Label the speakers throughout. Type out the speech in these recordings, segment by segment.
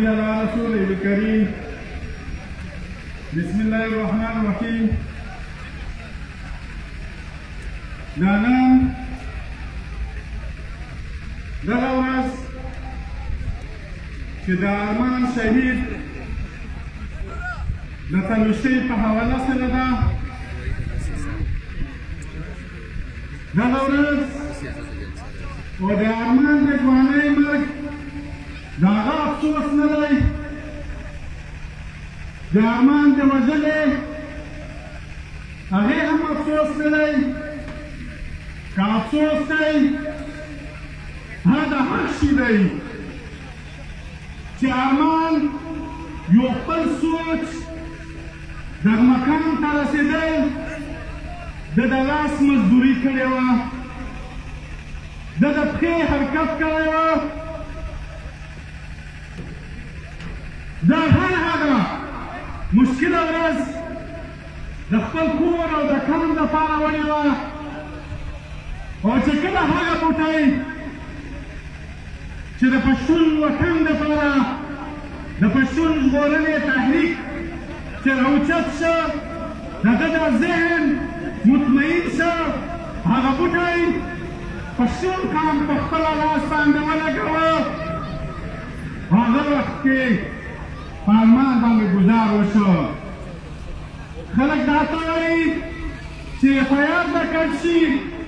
Speaker 1: صل على رسوله الكريم. بسم الله الرحمن الرحيم. نانا دغه ورځ چې د ارمان شهید د تلوشتۍ په حواله سره ده، دغه ورځ او د ارمان د ځوانۍ مرګ د هغه افسوس نه دی، د ارمان د وژلې هغې هم افسوس نه دی. که افسوس دی هغه د حق شي دی چې ارمان یو خپل سوچ دغه مقام ته رسېدل د لاس مزدوري کړې وه، د پښې حرکت کړی وه، د هر هغه مشکله ورځ د خپل کور او د کم دپاره وړې وه، او چې کله هغه بوټی چې د پښتون وطن دپاره د پښتون ژغورنې تحریک چې راوچت شه، د ده د ذهن مطمئن شه، هغه بوټی پښتون قام په خپله لاس باندې ولګوه. هغه وخت کې په ارمان باندې ګزار وشو. خلک دا ته وایي چې FIR به کټ شي،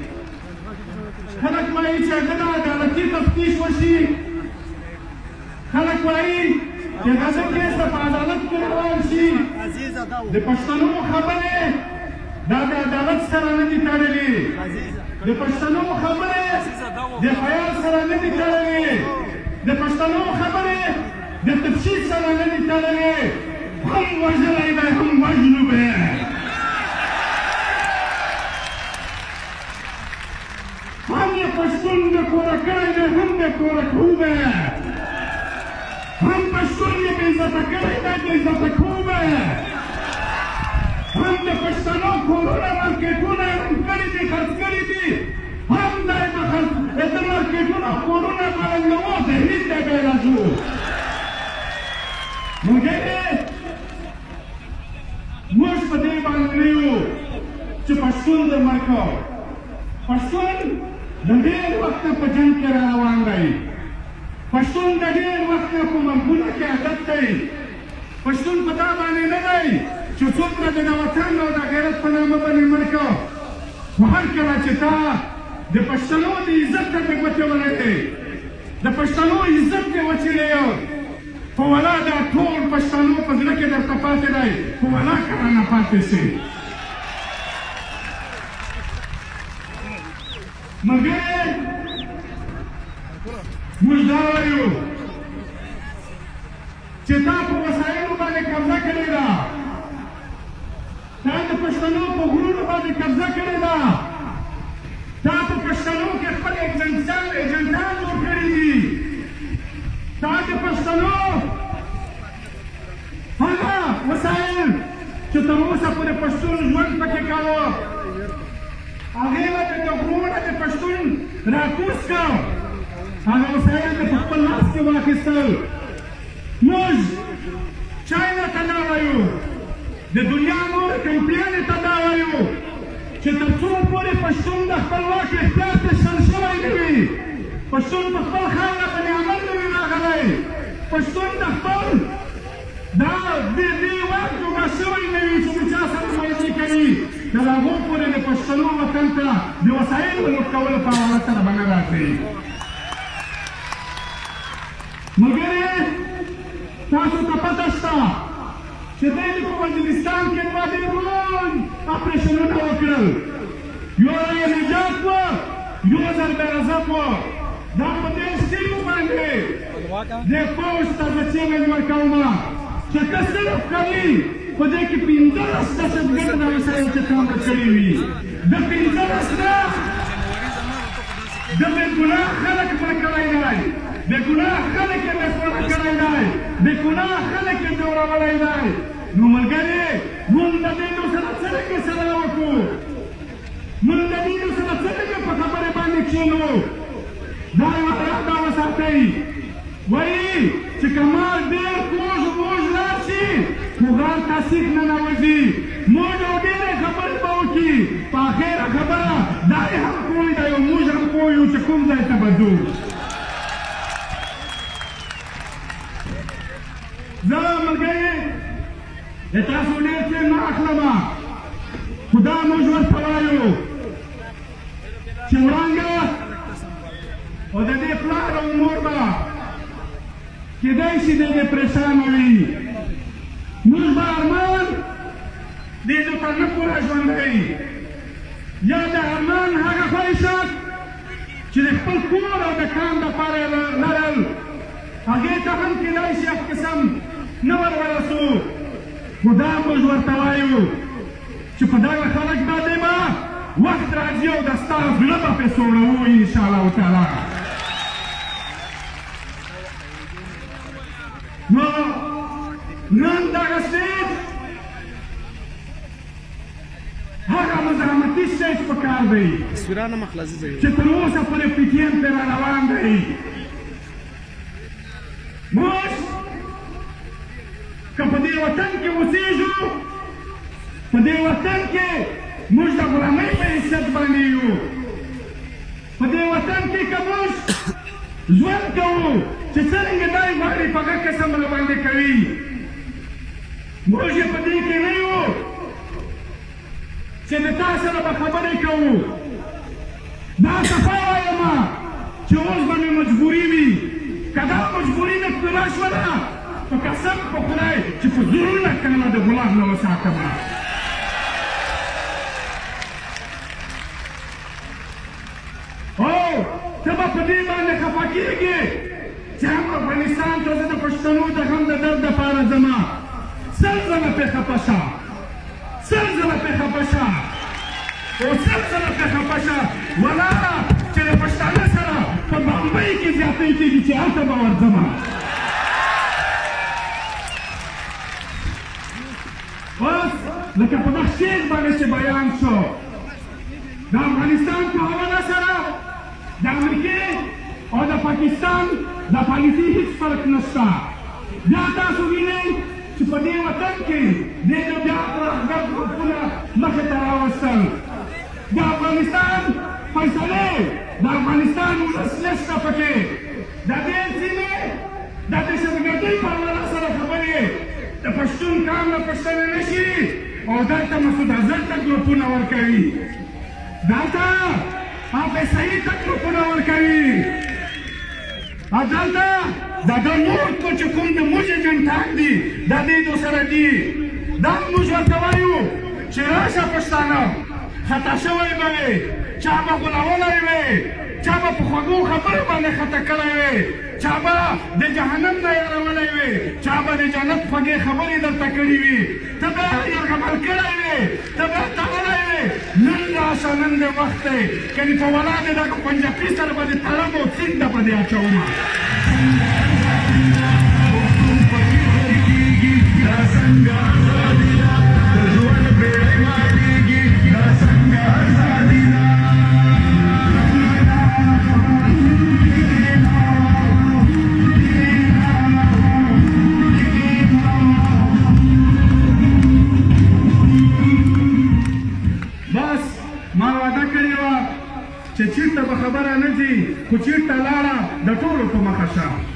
Speaker 1: خلک وایي چې هغه د عدالتي تفتیش وشي، خلک وایي چې هغه کیس په عدالت کې روان شي. د پښتنو خبرې دا د عدالت سره نه دي تړلې، د پښتنو خبرې د FIR سره نه دي تړلې، د پښتنو خبرې د تفتیش سره نه دي تړلې. هم وژلی دی هم وژلو به، هم یې پښتون د کوره کړی دی هم د کوره کوو به، هم پښتون یې بې عزته کړی دی بې عزته کوو به، هم د پښتنو کورونه مارکېټونه یې رنګ کړي دي خرڅ کړي دي، هم دی د مارکېټونه کورونه به رنګوو تحریک دی بې راځو. ملګري موږ په دې باندې نه یو چې پښتون دې مړ کړو. پښتون د ډېر وخت په جنګ کې را روان دی، پښتون د ډېر وخت په مرګونو کې عادت دی. پښتون په دا باندې نه دی چې څومره د وطن او د غیرت په نامه باندې مړ کړو. خو هر کله چې تا د پښتنو د عزت ته دې ګوتې ولګې، د پښتنو عزت دې وچېړی، خو ولا دا ټول پښتنو په زړه کې درته پاتې دی، خو ولا کله نه پاتې شي. ملګري موږ دا وایو چې تا په وسایلو باندې قبضه کړې ده، تا د پښتنو په غرونو باندې قبضه کړې ده، تا په پښتنو کې خپل ایجنټان جوړ کړي دي، تا د پښتنو هغه وسایل چې تر اوسه پورې پښتون ژوند پکې کاوه هغې به د غرونه د پښتون راکوز کړ، هغه وسایل یې په خپل لاس کې واخیستل. موږ چاینا ته دا وایو، د دنیا نورې کمپنیانې ته دا وایو چې تر څو پورې پښتون د خپل واک اختیار ته شل شوی نه وي، پښتون په خپل خاوره باندې عمل نه وي راغلی، پښتون د خپل دا دې واک جوړ شوی نه وي چې د چا سره مایلې کوي، تر هغو پورې د پښتنو وطن ته د وسایلو لوټ کولو په حواله سره به نه راتلي. ملګري تاسو ته پته شته چې دوی په وزیرستان کې دوه ډېر لوی اپریشنونه وکړل، یو رایې نجات وه، یو ضرب رضب وه. دا په دې سیمو باندې دې پوځ ته زه چیلنج ورکوم چې ته صرف کوي په دې کې 15 دهشتګرد وسایل چې کار کړي وي، د 15 نه د بېګناه خلک مړه کړی دی، بېګناه خلک یې بېسواده کړی دی، بېګناه خلک یې ځورولی دی. نو ملګري موږ د دې سره څرنګه سره وکړو، موږ د دې سره څرنګه په خبرې باندې کښېنو. دا یوه یاد وساتئ وایي چې کمال ډېر کوږ ووږ لاړ شي خو غار ته سیخ ننوځي موږ یو ډېرې خبرې به وکړي په اخره خبره دا یې هم پوه دی او موږ هم پوه یو چې کوم ځای ته به ځو زه ملګري د تاسو ډېر څه نه اخلمه خو دا موږ ورته وایو چې وړانګه او د دې پلار او مور به کېدای شي د دې پریشانه وي موږ به ارمان دې ته نه پوره ژوندی یا د ارمان هغه خواهشات چې د خپل کور او د کام دپاره یې لرل هغې ته هم کېدای شي هغه قسم نه ور ورسو خو دا موږ ورته وایو چې په دغه خلک باندې به وخت راځي او د ستا زړه به پرې سوړوو انشاءالله تعالی نو نن دغه سټیج هغه مزاحمتي سټیج په کار دی چې تر اوسه پورې پي ټي ایم پرې را روان دی موږ که په دې وطن کې اوسېږو په دې وطن کې موږ د غلامۍ په حیثیت باندې یو په دې وطن کې که موږ ژوند کوو چې څرنګه دی غواړي په هغه قسم را باندې کوي موږ یې په دې کې نه یو چې د تا سره به خبرې کوو دا صفا وایم چې اوس به مې مجبوري وي که دا مجبوري مې پوره شوله په قسم په خدای چې په زرونه کاله د غلام نه وساتمه او ته به په دې باندې خفه کېږې چې هم افغانستان ته زه د پښتنو د غم د درد دپاره ځمه سل ځله پرې خفه شه سل ځله پرې خفه شه او سل ځله پرې خفه شه ولاړه چې د پښتانه سره په بمبۍ کې زیاتۍ کېږي چې هلته به ورځمه اوس لکه په دغه شیز باندې چې بیان شو د افغانستان په حواله سره د امریکې او د پاکستان د پالیسي هیڅ فرق نشته بیا تاسو وینئ چې په دې وطن کې دې ته بیا ترهګر ګروپونه مخې ته راوستل د افغانستان فیصلې د افغانستان ولس نشته پکې د دې سیمې د دهشتګردۍ په حواله سره خبرې د پښتون قام نه پښتنې نه شي او دلته مسعود اظهر ته ګروپونه ورکوي دلته حافظ سعید ته ګروپونه ورکوي او دلته د ده نور چې کوم د موږ جنټان دي د دې دو سره دي دا موږ ورته وایو چې راشه پښتانه خطا شوی به وي چا به غولولی وي چا به په خوږو خبرو باندې خطا کړی وي چا به د جهنم نه یارولی وي چا به د جنت خوږې خبرې درته کړي وي ته به یرغمل کړی وي ته به تړلی وي نن راشه نن دې وخت دی کنې په ولا دې دغه پنجپي سره به دې تړم او سینده به دې اچومه چې چېرته به خبره نه ځي خو چېرته لاړه د ټولو په مخه شه